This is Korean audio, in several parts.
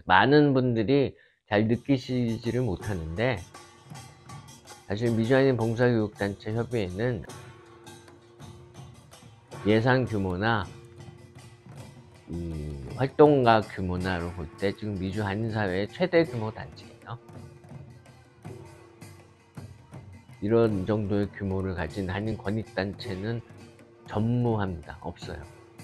많은 분들이 잘 느끼시지를 못하는데, 사실 미주한인 봉사교육단체 협의회는 예산 규모나 활동가 규모나로 볼 때 지금 미주 한인사회의 최대 규모 단체예요. 이런 정도의 규모를 가진 한인 권익단체는 전무합니다. 없어요.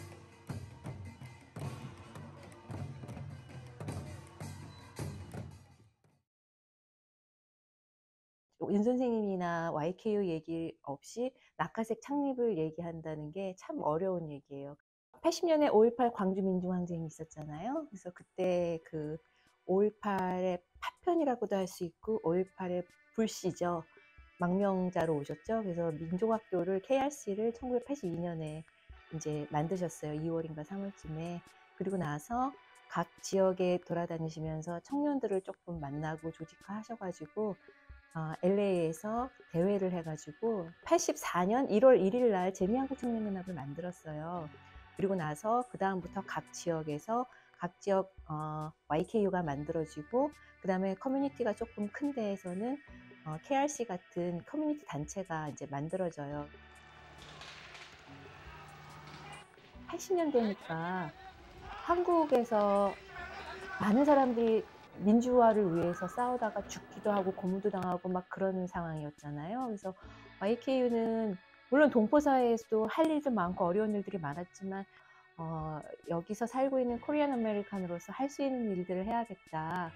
윤 선생님이나 YKU 얘기 없이 낙하색 창립을 얘기한다는 게 참 어려운 얘기예요. 80년에 5.18 광주 민중항쟁이 있었잖아요. 그래서 그때 그 5.18의 파편이라고도 할 수 있고 5.18의 불씨죠. 망명자로 오셨죠. 그래서 민족학교를 KRC를 1982년에 이제 만드셨어요. 2월인가 3월쯤에. 그리고 나서 각 지역에 돌아다니시면서 청년들을 조금 만나고 조직화하셔가지고 LA에서 대회를 해가지고 84년 1월 1일 날 재미한국 청년연합을 만들었어요. 그리고 나서 그 다음부터 각 지역에서 각 지역 YKU가 만들어지고, 그 다음에 커뮤니티가 조금 큰 데에서는 KRC 같은 커뮤니티 단체가 이제 만들어져요. 80년대니까 한국에서 많은 사람들이 민주화를 위해서 싸우다가 죽기도 하고 고문도 당하고 막 그런 상황이었잖아요. 그래서 YKU는 물론 동포사회에서도 할 일도 많고 어려운 일들이 많았지만 여기서 살고 있는 코리안 아메리칸으로서 할 수 있는 일들을 해야겠다.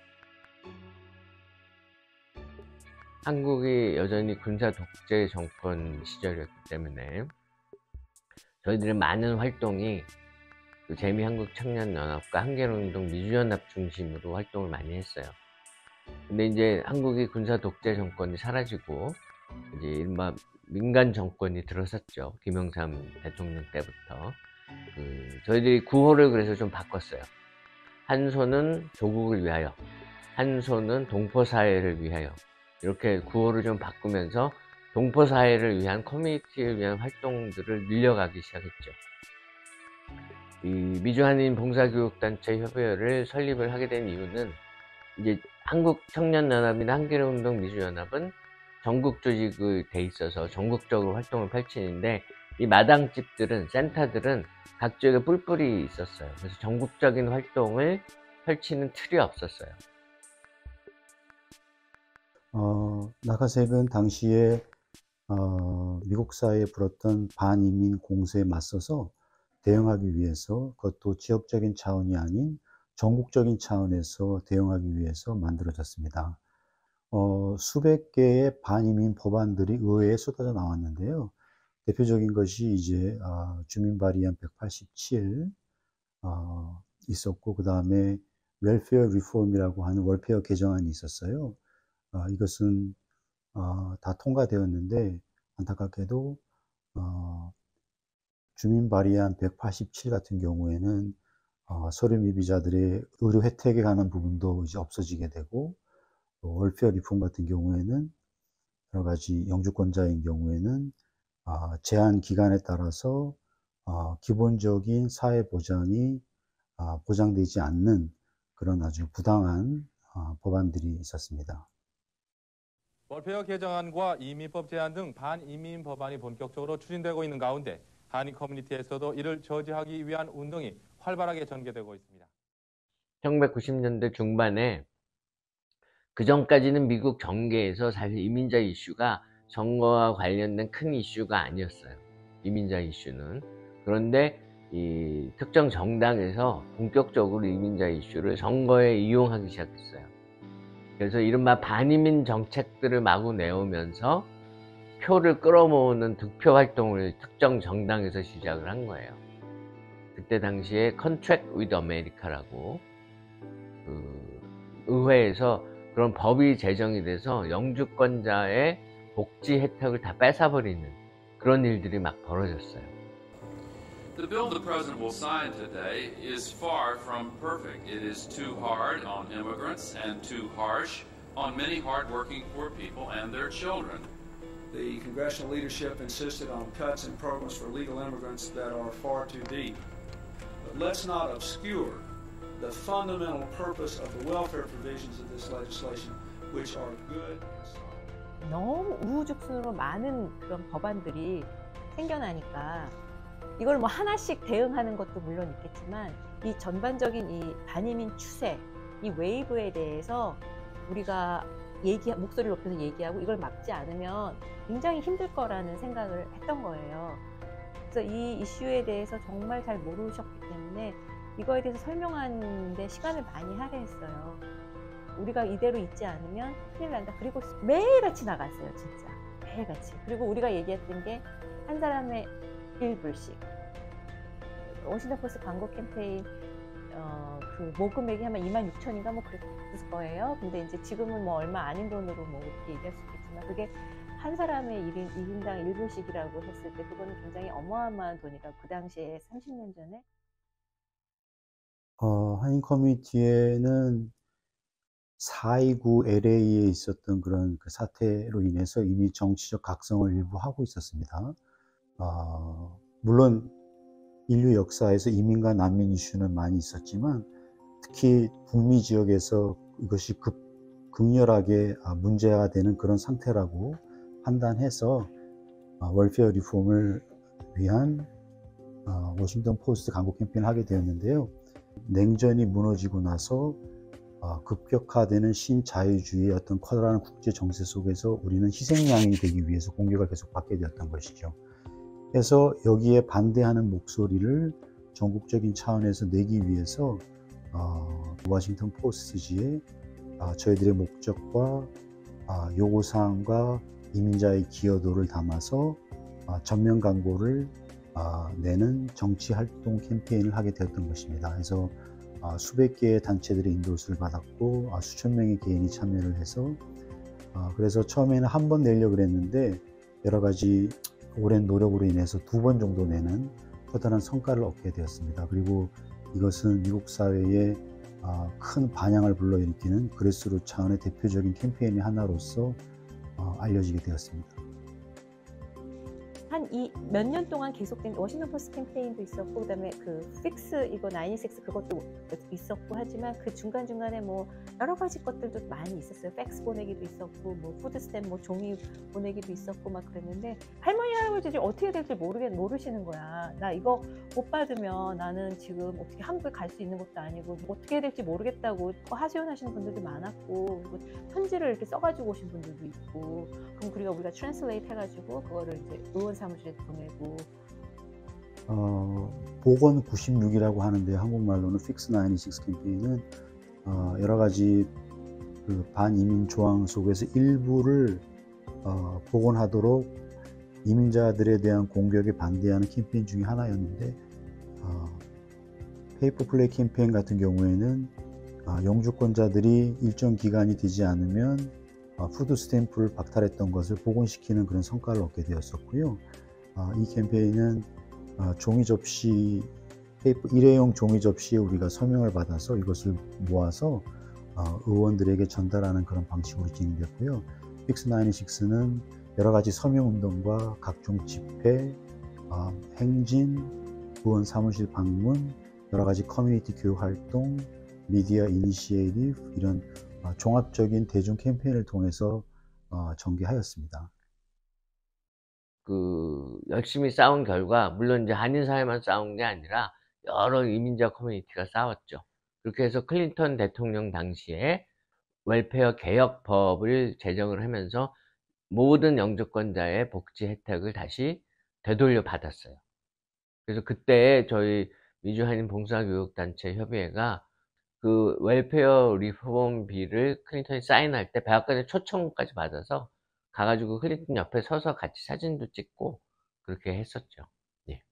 한국이 여전히 군사 독재 정권 시절이었기 때문에 저희들의 많은 활동이 그 재미한국 청년연합과 한계운동 미주연합 중심으로 활동을 많이 했어요. 근데 이제 한국이 군사 독재 정권이 사라지고 이제 이른바 민간 정권이 들어섰죠. 김영삼 대통령 때부터. 저희들이 구호를 그래서 좀 바꿨어요. 한 손은 조국을 위하여, 한 손은 동포사회를 위하여. 이렇게 구호를 좀 바꾸면서 동포사회를 위한, 커뮤니티를 위한 활동들을 밀려가기 시작했죠. 이 미주한인 봉사교육단체 협의회를 설립을 하게 된 이유는, 이제 한국청년연합이나 한계운동 미주연합은 전국 조직이 돼 있어서 전국적으로 활동을 펼치는데, 이 마당집들은, 센터들은 각 지역에 뿔뿔이 있었어요. 그래서 전국적인 활동을 펼치는 틀이 없었어요. 낙하색은 당시에 미국 사회에 불었던 반이민 공세에 맞서서 대응하기 위해서, 그것도 지역적인 차원이 아닌 전국적인 차원에서 대응하기 위해서 만들어졌습니다. 수백 개의 반이민 법안들이 의회에 쏟아져 나왔는데요. 대표적인 것이 이제 주민 발의안 187 있었고, 그 다음에 웰페어 리폼이라고 하는 월페어 개정안이 있었어요. 이것은 다 통과되었는데, 안타깝게도 주민 발의안 187 같은 경우에는 서류 미비자들의 의료 혜택에 관한 부분도 이제 없어지게 되고, 월페어 리폼 같은 경우에는 여러 가지 영주권자인 경우에는 제한 기간에 따라서 기본적인 사회 보장이 보장되지 않는 그런 아주 부당한 법안들이 있었습니다. 월페어 개정안과 이민법 제한 등 반이민 법안이 본격적으로 추진되고 있는 가운데 한인 커뮤니티에서도 이를 저지하기 위한 운동이 활발하게 전개되고 있습니다. 1990년대 중반에, 그 전까지는 미국 정계에서 사실 이민자 이슈가 선거와 관련된 큰 이슈가 아니었어요. 이민자 이슈는. 그런데 이 특정 정당에서 본격적으로 이민자 이슈를 선거에 이용하기 시작했어요. 그래서 이른바 반이민 정책들을 마구 내오면서 표를 끌어모으는 득표 활동을 특정 정당에서 시작을 한 거예요. 그때 당시에 Contract with America라고 의회에서 그런 법이 제정이 돼서 영주권자의 복지 혜택을 다 뺏어버리는 그런 일들이 막 벌어졌어요. The bill the President will sign today is far from perfect. It is too hard on immigrants and too harsh on many hard-working poor people and their children. The congressional leadership insisted on cuts in programs for legal immigrants that are far too deep. But let's not obscure the fundamental purpose of the welfare provisions of this legislation, which are good and solid. 너무 우후죽순으로 많은 그런 법안들이 생겨나니까 이걸 뭐 하나씩 대응하는 것도 물론 있겠지만 이 전반적인 이 반이민 추세, 이 웨이브에 대해서 우리가 목소리를 높여서 얘기하고 이걸 막지 않으면 굉장히 힘들 거라는 생각을 했던 거예요. 그래서 이 이슈에 대해서 정말 잘 모르셨기 때문에 이거에 대해서 설명하는데 시간을 많이 할애했어요. 우리가 이대로 있지 않으면 큰일 난다. 그리고 매일같이 나갔어요, 진짜. 매일같이. 그리고 우리가 얘기했던 게 한 사람의 1불씩. 워싱턴 포스트 광고 캠페인 그 모금액이 아마 26,000인가 뭐 그랬을 거예요. 근데 이제 지금은 뭐 얼마 아닌 돈으로 뭐 이렇게 얘기할 수 있겠지만 그게 한 사람의 1인당 1불씩이라고 했을 때 그거는 굉장히 어마어마한 돈이라 그 당시에 30년 전에 한인 커뮤니티에는 4.29 LA에 있었던 그런 그 사태로 인해서 이미 정치적 각성을 일부 하고 있었습니다. 물론 인류 역사에서 이민과 난민 이슈는 많이 있었지만 특히 북미 지역에서 이것이 극렬하게 문제가 되는 그런 상태라고 판단해서 월페어 리폼을 위한 워싱턴 포스트 광고 캠페인을 하게 되었는데요. 냉전이 무너지고 나서 급격화되는 신자유주의의 어떤 커다란 국제 정세 속에서 우리는 희생양이 되기 위해서 공격을 계속 받게 되었던 것이죠. 그래서 여기에 반대하는 목소리를 전국적인 차원에서 내기 위해서 워싱턴 포스트지에 저희들의 목적과 요구사항과 이민자의 기여도를 담아서 전면 광고를 내는 정치활동 캠페인을 하게 되었던 것입니다. 그래서 수백 개의 단체들의 인도수를 받았고 수천 명의 개인이 참여를 해서 그래서 처음에는 한 번 내려고 그랬는데 여러 가지 오랜 노력으로 인해서 2번 정도 내는 커다란 성과를 얻게 되었습니다. 그리고 이것은 미국 사회에 큰 반향을 불러일으키는 그레스루트 차원의 대표적인 캠페인의 하나로서 알려지게 되었습니다. 한 몇 년 동안 계속된 워싱턴 포스트 캠페인도 있었고 그다음에 그 픽스 이거 96 그것도 있었고 하지만 그 중간중간에 뭐 여러 가지 것들도 많이 있었어요. 팩스 보내기도 있었고 뭐 푸드스탬 뭐 종이 보내기도 있었고 막 그랬는데 할머니 할아버지들이 어떻게 될지 모르시는 거야. 나 이거 못 받으면 나는 지금 어떻게 한국에 갈 수 있는 것도 아니고 어떻게 해야 될지 모르겠다고 하소연하시는 분들도 많았고 그리고 편지를 이렇게 써가지고 오신 분들도 있고 그럼 우리가 트랜슬레이트 해가지고 그거를 이제 의원 사무실에 보내고 보건 96이라고 하는데 한국말로는 Fix 96 캠페인은 여러 가지 그 반이민 조항 속에서 일부를 복원하도록 이민자들에 대한 공격에 반대하는 캠페인 중에 하나였는데 페이퍼 플레이 캠페인 같은 경우에는 영주권자들이 일정 기간이 되지 않으면 푸드 스탬프를 박탈했던 것을 복원시키는 그런 성과를 얻게 되었었고요. 이 캠페인은 종이 접시, 일회용 종이 접시에 우리가 서명을 받아서 이것을 모아서 의원들에게 전달하는 그런 방식으로 진행됐고요. Fix 96는 여러 가지 서명 운동과 각종 집회, 행진, 의원 사무실 방문, 여러 가지 커뮤니티 교육 활동, 미디어 이니시에이티브 이런 종합적인 대중 캠페인을 통해서 전개하였습니다. 열심히 싸운 결과, 물론 이제 한인 사회만 싸운 게 아니라 여러 이민자 커뮤니티가 싸웠죠. 그렇게 해서 클린턴 대통령 당시에 웰페어 개혁법을 제정을 하면서 모든 영주권자의 복지 혜택을 다시 되돌려 받았어요. 그래서 그때 저희 미주한인 봉사교육단체 협의회가 그 웰페어 리폼 비를 클린턴이 사인할 때 백악관의 초청까지 받아서 가가지고 클린턴 옆에 서서 같이 사진도 찍고 그렇게 했었죠. 예.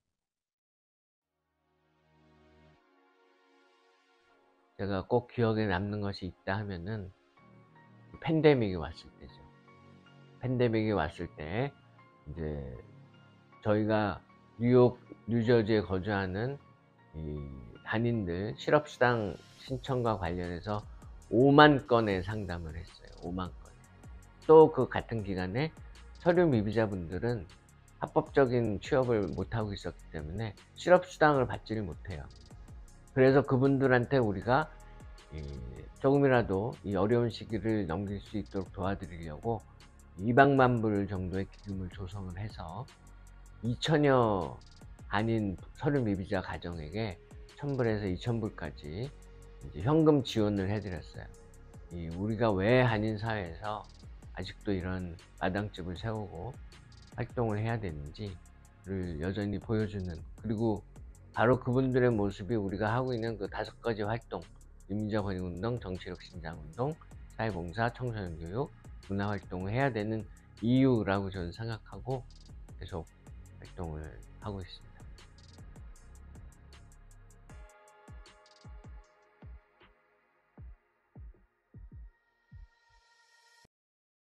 제가 꼭 기억에 남는 것이 있다 하면은 팬데믹이 왔을 때죠. 팬데믹이 왔을 때 이제 저희가 뉴욕, 뉴저지에 거주하는 이 한인들 실업수당 신청과 관련해서 5만 건의 상담을 했어요. 5만 건. 또 그 같은 기간에 서류 미비자분들은 합법적인 취업을 못하고 있었기 때문에 실업수당을 받지를 못해요. 그래서 그분들한테 우리가 조금이라도 이 어려운 시기를 넘길 수 있도록 도와드리려고 200만 불 정도의 기금을 조성을 해서 2천여 한인 서류 미비자 가정에게 1,000불에서 2,000불까지 이제 현금 지원을 해드렸어요. 우리가 왜 한인 사회에서 아직도 이런 마당집을 세우고 활동을 해야 되는지를 여전히 보여주는, 그리고 바로 그분들의 모습이 우리가 하고 있는 그 5가지 활동, 인민적 권익운동, 정치력 신장운동, 사회봉사, 청소년교육, 문화활동을 해야 되는 이유라고 저는 생각하고 계속 활동을 하고 있습니다.